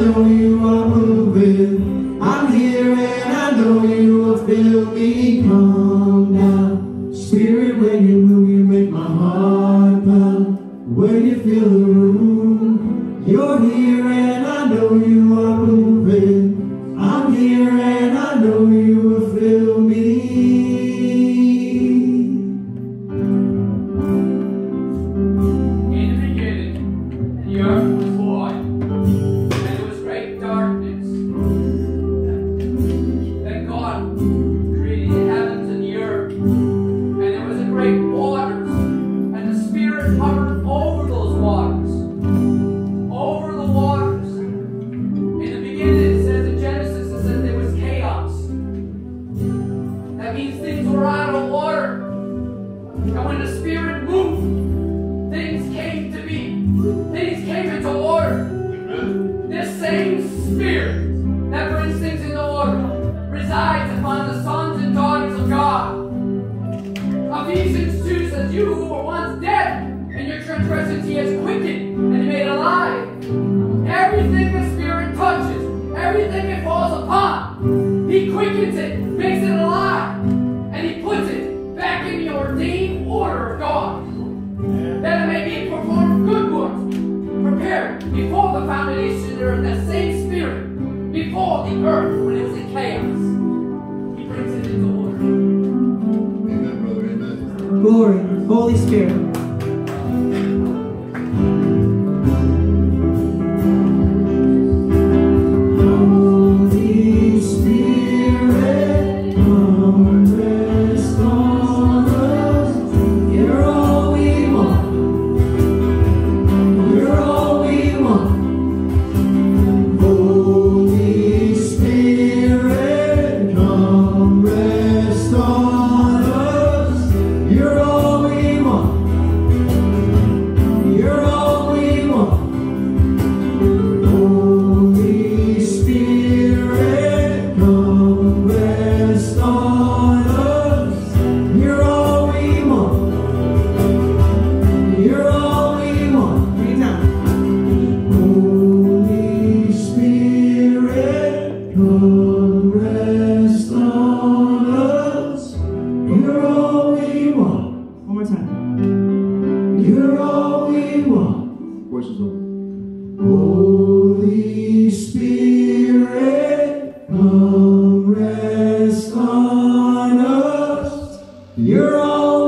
know you are moving. I'm here and I know you will feel me. Come down, Spirit, when you move, you make my heart pound. When you feel the room, you're here and I know you are moving. I'm here and I know you will feel me. Ephesians 2 says, you who were once dead in your transgressions, he has quickened and made alive. Everything the Spirit touches, everything it falls upon, he quickens it, makes it alive, and he puts it back in the ordained order of God, that it may be performed good works, prepared before the foundation of the earth. That same Spirit, before the earth, when it was in chaos, he brings it into order. Glory, Holy Spirit. Holy Spirit, come rest on us. You're all we want. You're all we want. Holy Spirit, come rest on us. You're all we want. You're all we want. Holy Spirit, come rest on us. You're all we want. You're all we want. Bring it down. Holy Spirit, come rest on us. You're all we want. One more time. You're all we want. Voices open. Holy Spirit, come rest on us. You're all